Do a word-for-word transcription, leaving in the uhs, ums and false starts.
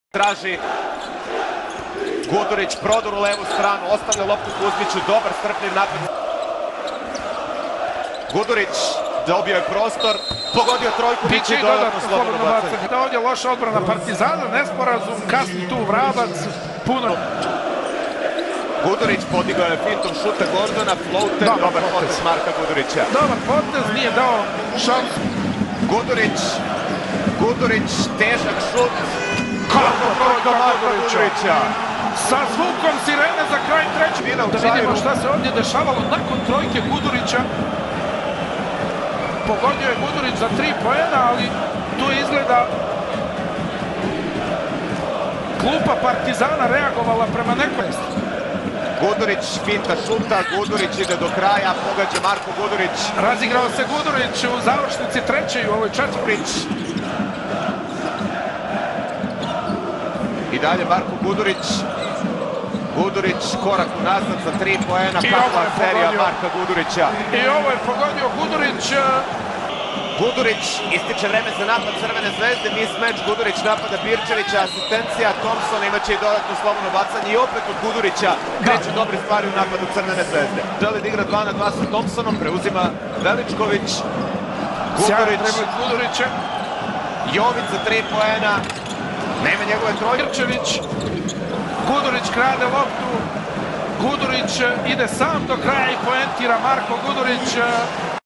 Traži Gudurić, prodor u levu stranu, ostavlja loptu Kuzmiću, dobar strpljiv napad. Gudurić dobio je prostor, pogodio trojku, biće i dodatno slobodno bacanje. Da ovdje loša odbrana Partizana, nesporazum, kasni tu Vrabac, puno. Gudurić podigao je fintom šuta Gordona, floater, dobar potez Marka Gudurića. Dobar potez, nije dao šansu. Gudurić, Gudurić, težak šut. Kako trojka Marka Gudurića! Sa zvukom sirene za kraj trećeg. Da vidimo šta se ovdje dešavalo nakon trojke Gudurića. Pogodio je Gudurić za tri poena, ali tu izgleda klupa Partizana reagovala prema nekoj. Gudurić finta šuta, Gudurić ide do kraja, pogađa Marko Gudurić. Razigrao se Gudurić u završnici trećoj u ovoj četvrti. I dalje Marko Gudurić. Gudurić korak unazad za tri poena, kakva serija Marka Gudurića. I ovo je pogodio Gudurić. Gudurić ističe vreme za napad Crvene zvezde, mismeč, Gudurić napada Birčevića, asistencija, Thompson imaće i dodatno slobodno bacanje i opet od Gudurića kreću dobre stvari u napadu Crvene zvezde. Želi da igra dva na dva sa Thompsonom, preuzima Veličković. Gudurić. Jović za tri poena. Nema njegove trojke. Birčević, Gudurić krade loptu, Gudurić ide sam do kraja i poentira Marko Gudurić.